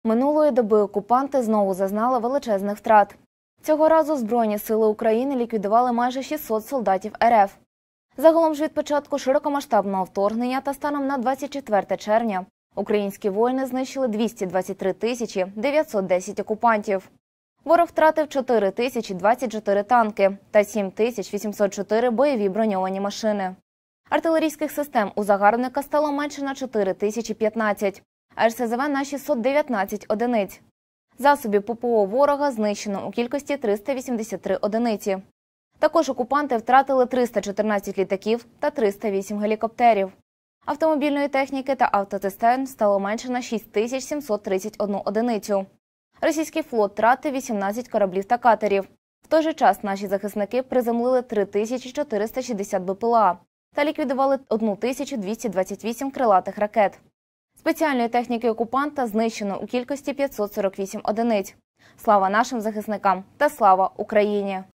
Минулої доби окупанти знову зазнали величезних втрат. Цього разу Збройні сили України ліквідували майже 600 солдатів РФ. Загалом ж від початку широкомасштабного вторгнення та станом на 24 червня українські воїни знищили 223 тисячі 910 окупантів. Ворог втратив 4 тисячі 24 танки та 7 тисяч 804 бойові броньовані машини. Артилерійських систем у загарбника стало менше на 4 тисячі 15, а РСЗВ на 619 одиниць. Засобів ППО ворога знищено у кількості 383 одиниці. Також окупанти втратили 314 літаків та 308 гелікоптерів. Автомобільної техніки та автоцистерн стало менше на 6731 одиницю. Російський флот втратив 18 кораблів та катерів. В той же час наші захисники приземлили 3460 БПЛА та ліквідували 1228 крилатих ракет. Спеціальної техніки окупанта знищено у кількості 548 одиниць. Слава нашим захисникам та слава Україні!